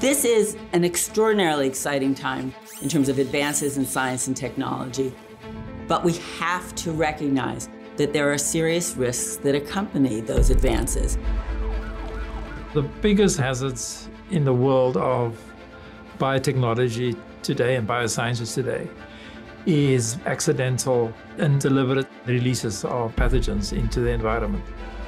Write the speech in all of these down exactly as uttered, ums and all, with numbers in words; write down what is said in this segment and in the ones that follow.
This is an extraordinarily exciting time in terms of advances in science and technology, but we have to recognize that there are serious risks that accompany those advances. The biggest hazards in the world of biotechnology today and biosciences today is accidental and deliberate releases of pathogens into the environment.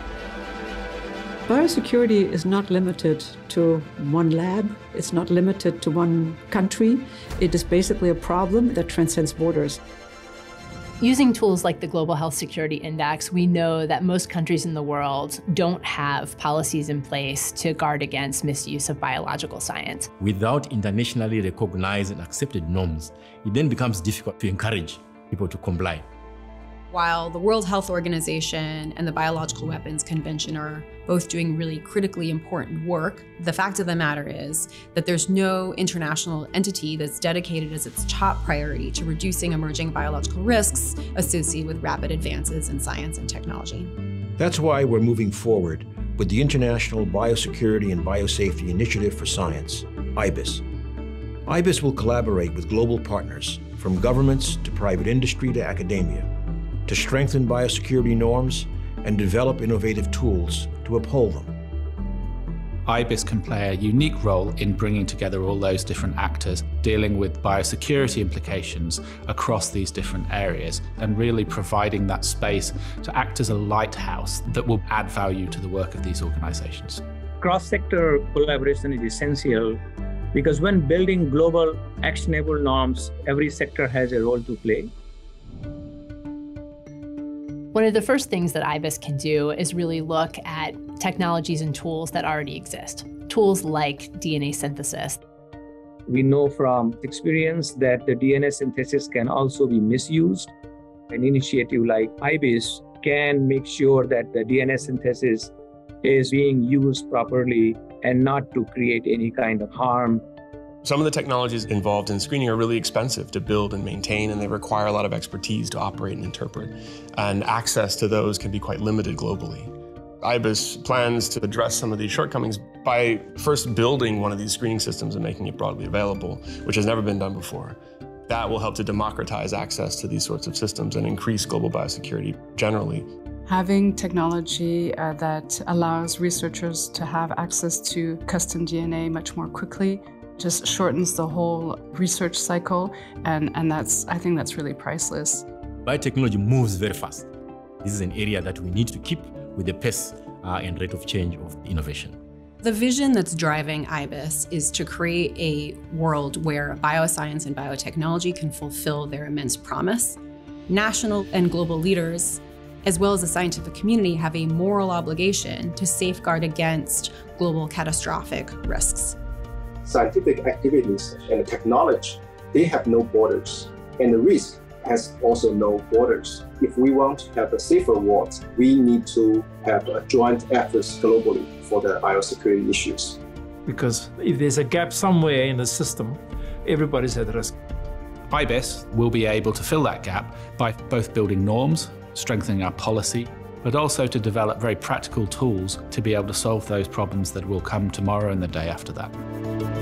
Biosecurity is not limited to one lab. It's not limited to one country. It is basically a problem that transcends borders. Using tools like the Global Health Security Index, we know that most countries in the world don't have policies in place to guard against misuse of biological science. Without internationally recognized and accepted norms, it then becomes difficult to encourage people to comply. While the World Health Organization and the Biological Weapons Convention are both doing really critically important work, the fact of the matter is that there's no international entity that's dedicated as its top priority to reducing emerging biological risks associated with rapid advances in science and technology. That's why we're moving forward with the International Biosecurity and Biosafety Initiative for Science, I B B I S. I B B I S will collaborate with global partners, from governments to private industry to academia, to strengthen biosecurity norms and develop innovative tools to uphold them. I B B I S can play a unique role in bringing together all those different actors, dealing with biosecurity implications across these different areas, and really providing that space to act as a lighthouse that will add value to the work of these organizations. Cross-sector collaboration is essential because when building global actionable norms, every sector has a role to play. One of the first things that I B B I S can do is really look at technologies and tools that already exist. Tools like D N A synthesis. We know from experience that the D N A synthesis can also be misused. An initiative like I B B I S can make sure that the D N A synthesis is being used properly and not to create any kind of harm. Some of the technologies involved in screening are really expensive to build and maintain, and they require a lot of expertise to operate and interpret. And access to those can be quite limited globally. I B B I S plans to address some of these shortcomings by first building one of these screening systems and making it broadly available, which has never been done before. That will help to democratize access to these sorts of systems and increase global biosecurity generally. Having technology uh, that allows researchers to have access to custom D N A much more quickly just shortens the whole research cycle, and, and that's, I think that's really priceless. Biotechnology moves very fast. This is an area that we need to keep with the pace uh, and rate of change of innovation. The vision that's driving I B B I S is to create a world where bioscience and biotechnology can fulfill their immense promise. National and global leaders, as well as the scientific community, have a moral obligation to safeguard against global catastrophic risks. Scientific activities and technology, they have no borders, and the risk has also no borders. If we want to have a safer world, we need to have a joint efforts globally for the biosecurity issues. Because if there's a gap somewhere in the system, everybody's at risk. I B B I S will be able to fill that gap by both building norms, strengthening our policy, but also to develop very practical tools to be able to solve those problems that will come tomorrow and the day after that.